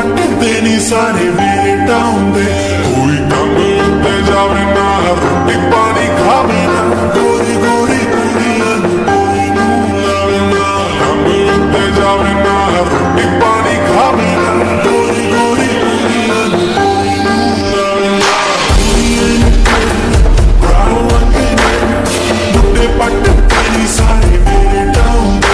ਪੱਟਦੇ ਨੀ ਸਾਰੇ ਵੇਟ ਆਉਂਦੇ ਕੋਈ ਕੰਮ ਉੱਤੇ ਜਾਵੇ ਨਾ ਰੋਟੀ ਪਾਣੀ ਖਾਵੇ ਨਾ ਗੋਰੀ ਗੋਰੀ ਕੁੜੀਆਂ ਨੂੰ ਕੋਈ ਨੂੰ ਲਾਵੇ ਨਾ ਕੰਮ ਉੱਤੇ ਜਾਵੇ ਨਾ ਰੋਟੀ ਪਾਣੀ ਖਾਵੇ ਨਾ ਗੋਰੀ ਗੋਰੀ ਕੁੜੀਆਂ ਨੂੰ ਕੋਈ ਨੂੰ ਲਾਵੇ ਨਾ ਕੁੜੀਆਂ ਨੂੰ ਬਰਾਉ ਵੰਗੇ ਮੁੰਡੇ ਪੱਟਦੇ ਨੀ ਸਾਰੇ ਵੇਟ ਆਉਂਦੇ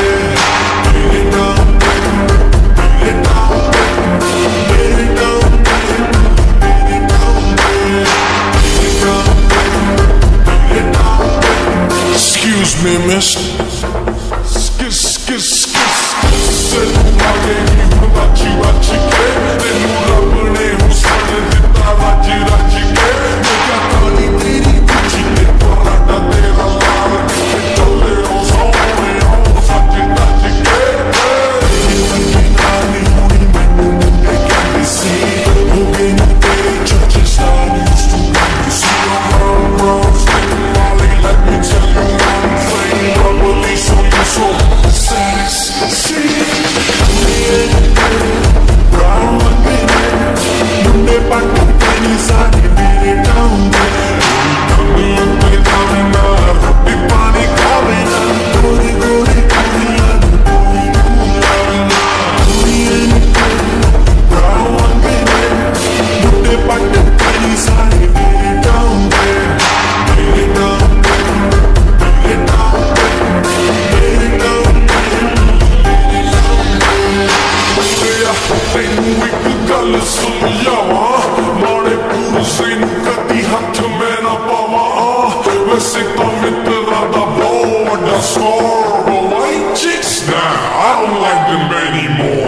Excuse me, miss. Sendo आगे ही हूँ बाची बाची के तेनू रब ने हुसन दिता रज रज के मेरा काली तेरी कुची ते पराठा तेरा लाल के चले ओ सोने ओ सच नच के तेरी नाली होनी मैनू मुंडे कहते सी हो गए नी तेरे चर्चे star used to be see around round still Molly let me tell you one thing probably so you so sexy brown ਮੁੰਡੇ ਪੱਟਦੇ ਨੀ ਸਾਰੇ ਵੇਟ ਆਉਂਦੇ ਕੰਮ ਉੱਤੇ ਜਾਵੇ ਨਾ ਰੋਟੀ ਪਾਣੀ ਖਾਵੇ ਨਾ ਗੋਰੀ ਗੋਰੀ ਕੁੜੀਆਂ ਨੂੰ ਕੋਈ ਨੂੰ ਲਾਵੇ ਨਾ ਕੁੜੀਆਂ ਨੂੰ brown ਮੁੰਡੇ ਪੱਟਦੇ ਨੀ ਸਾਰੇ ਵੇਟ ਆਉਂਦੇ ਵੇਟ ਆਉਂਦੇ ਵੇਟ ਆਉਂਦੇ ਵੇਟ ਆਉਂਦੇ ਤੈਨੂੰ ਇੱਕ ਗੱਲ ਸੁਣ ਜਾਵਾਂ ਮਾੜੇ ਪੁਰਸੇ ਨੂੰ ਕਦੀ ਹੱਥ ਮੈਂ ਨਾ ਪਾਵਾਂ ਵੈਸੇ ਤਾਂ ਮਿੱਤਰਾਂ ਦਾ ਬਹੁਤ ਵੱਡਾ score but white chicks, nah, I don't like them anymore